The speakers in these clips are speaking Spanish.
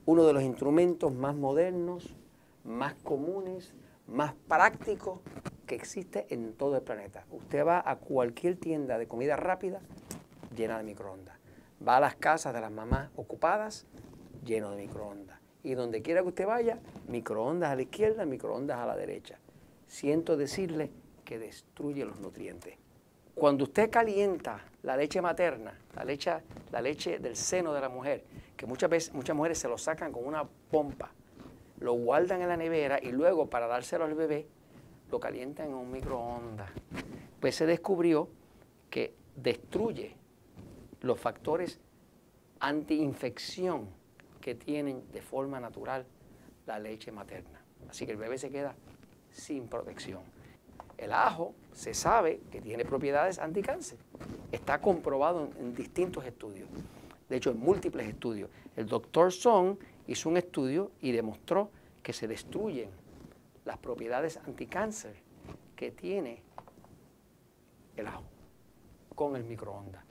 uno de los instrumentos más modernos, más comunes, más prácticos que existe en todo el planeta. Usted va a cualquier tienda de comida rápida llena de microondas. Va a las casas de las mamás ocupadas, lleno de microondas. Y donde quiera que usted vaya, microondas a la izquierda, microondas a la derecha. Siento decirle que destruye los nutrientes. Cuando usted calienta la leche materna, la leche del seno de la mujer, que muchas mujeres se lo sacan con una pompa, lo guardan en la nevera y luego para dárselo al bebé, lo calientan en un microondas. Pues se descubrió que destruye los factores antiinfección que tienen de forma natural la leche materna. Así que el bebé se queda sin protección. El ajo se sabe que tiene propiedades anticáncer. Está comprobado en distintos estudios. De hecho, en múltiples estudios. El doctor Song hizo un estudio y demostró que se destruyen las propiedades anticáncer que tiene el ajo con el microondas.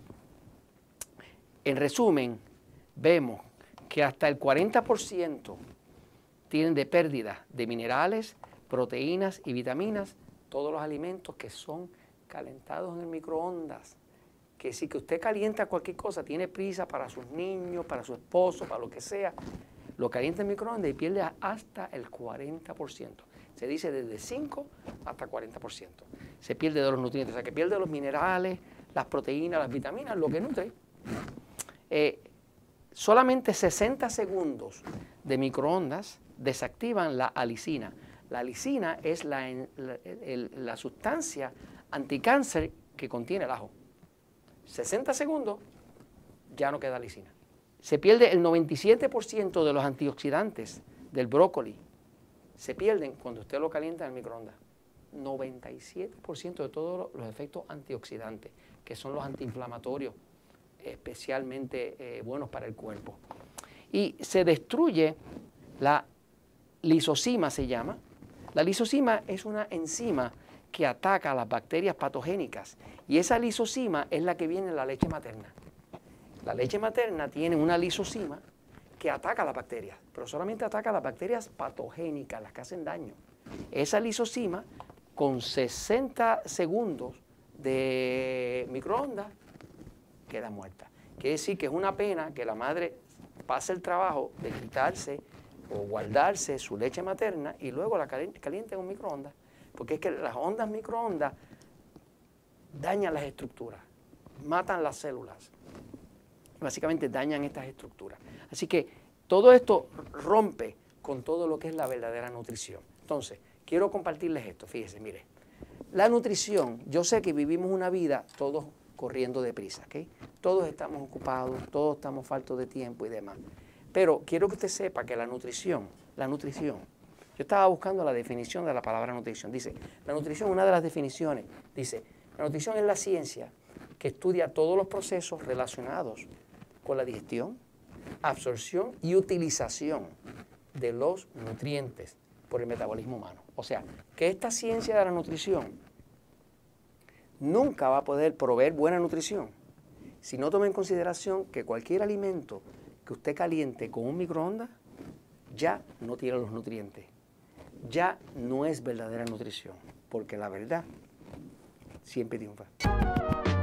En resumen, vemos que hasta el 40% tienen de pérdida de minerales, proteínas y vitaminas todos los alimentos que son calentados en el microondas. Que si que usted calienta cualquier cosa, tiene prisa para sus niños, para su esposo, para lo que sea, lo calienta en el microondas y pierde hasta el 40%. Se dice desde 5 hasta 40%. Se pierde de los nutrientes, o sea que pierde los minerales, las proteínas, las vitaminas, lo que nutre. Solamente 60 segundos de microondas desactivan la alicina. La alicina es la sustancia anticáncer que contiene el ajo. 60 segundos, ya no queda alicina. Se pierde el 97% de los antioxidantes del brócoli. Se pierden cuando usted lo calienta en el microondas. 97% de todos los efectos antioxidantes, que son los antiinflamatorios, especialmente buenos para el cuerpo. Y se destruye la lisozima, se llama. La lisozima es una enzima que ataca a las bacterias patogénicas y esa lisozima es la que viene en la leche materna. La leche materna tiene una lisozima que ataca a las bacterias, pero solamente ataca a las bacterias patogénicas, las que hacen daño. Esa lisozima, con 60 segundos de microondas, queda muerta. Quiere decir que es una pena que la madre pase el trabajo de quitarse o guardarse su leche materna y luego la caliente en un microondas, porque es que las ondas microondas dañan las estructuras, matan las células, básicamente dañan estas estructuras. Así que todo esto rompe con todo lo que es la verdadera nutrición. Entonces, quiero compartirles esto, fíjense, mire, la nutrición, yo sé que vivimos una vida todos corriendo deprisa, ¿ok? Todos estamos ocupados, todos estamos faltos de tiempo y demás. Pero quiero que usted sepa que la nutrición, yo estaba buscando la definición de la palabra nutrición. Dice, la nutrición, una de las definiciones, dice, la nutrición es la ciencia que estudia todos los procesos relacionados con la digestión, absorción y utilización de los nutrientes por el metabolismo humano. O sea, que esta ciencia de la nutrición nunca va a poder proveer buena nutrición si no toma en consideración que cualquier alimento que usted caliente con un microondas ya no tiene los nutrientes. Ya no es verdadera nutrición, porque la verdad siempre triunfa.